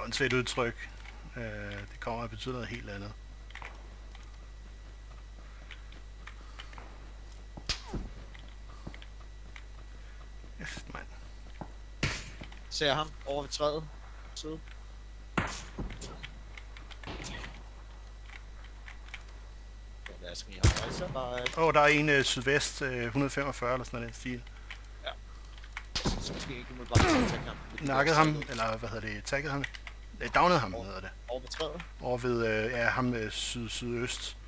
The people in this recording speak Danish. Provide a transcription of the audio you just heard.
åndssvagt udtryk. Det kommer at betyde noget helt andet. Mand. Ser ham over ved træet. Side. Lad os lige have der er en sydvest 145 eller sådan noget stil. Ja. Så måske ikke må bare tage ham. Nakkede ham, eller hvad hedder det, taggede ham? Downede ham, hedder det. Over ved træet? Over ved, ja, ham sydøst.